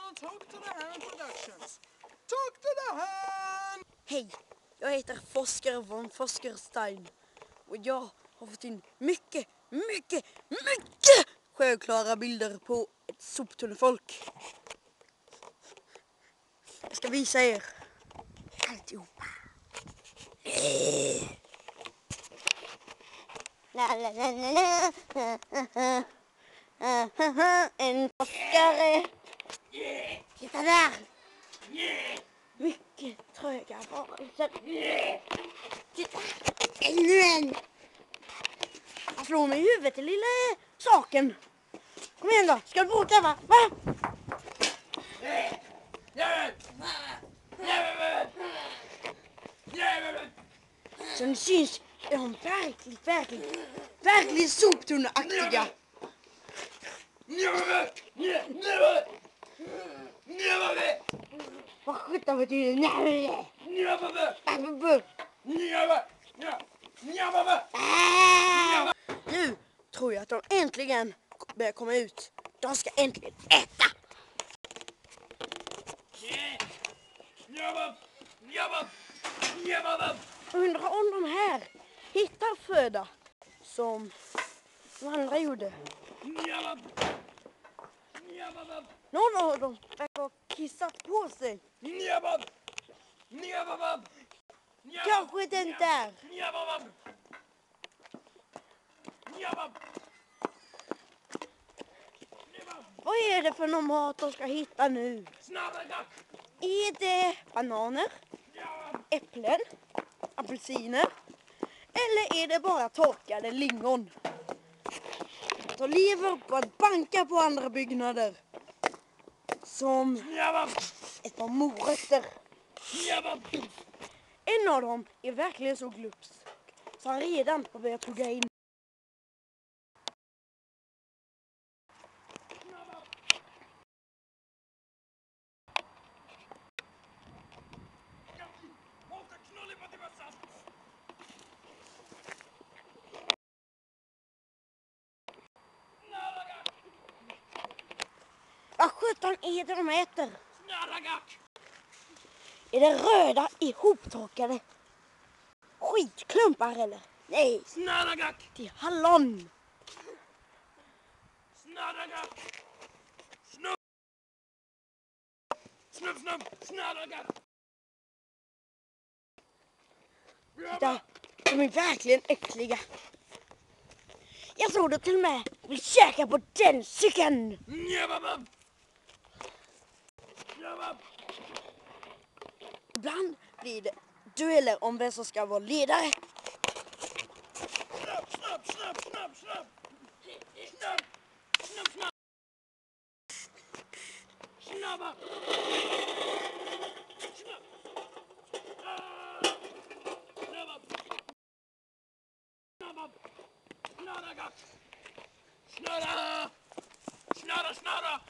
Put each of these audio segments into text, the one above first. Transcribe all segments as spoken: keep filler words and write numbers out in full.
från Talk to the Hand Productions. Talk to the Hand! Hej, jag heter Forskare von Forskerstein och jag har fått in mycket, mycket, mycket självklara bilder på ett soptunnefolk. Jag ska visa er alltihopa. La, la, la, la, la. En forskare. Titta där. Mycket tröga varelser. Titta. Ännu en. Han slår mig i huvudet, den lilla saken. Kom igen då. Ska du bota, va? Va? Som syns är de verkligt, verkligt, verkligt soptunneaktiga. Vad sjutton betyder det? Nu tror jag att de äntligen börjar komma ut. De ska äntligen äta. Undrar om de här hittar föda som de andra gjorde. Någon av dem verkar ha kissat på sig. Kanske den där. Vad är det för någon mat de ska hitta nu? Är det bananer, äpplen, apelsiner eller är det bara torkade lingon? De lever på att banka på andra byggnader. Som ett par morötter. En av dem är verkligen så glupsk så han redan har börjat tugga in. Vad sjutton är det de äter? Är det röda ihoptorkade skitklumpar eller? Nej, det är hallon. Titta, de är verkligen äckliga. Jag tror du till och med vill käka på den cykeln. Ibland blir det dueller om vem som ska vara ledare. Snabb, snabb, snabb, snabb, snabb. Snabb, snabb, snabb. Snabba. Snabb. Snabba. Snabba. Snarra. Snarra. Snarra, snarra.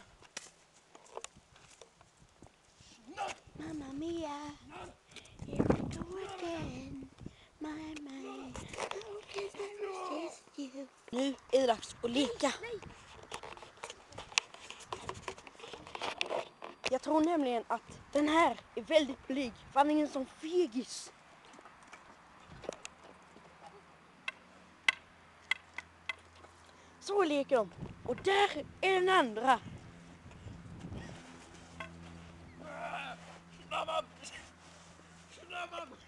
Mamma Mia, here we go again. My, my, how can I resist you? Nu är det dags att leka. Jag tror nämligen att den här är väldigt blyg. För han är ingen sån fegis. Så leker de. Och där är den andra. Snabba. Snabba.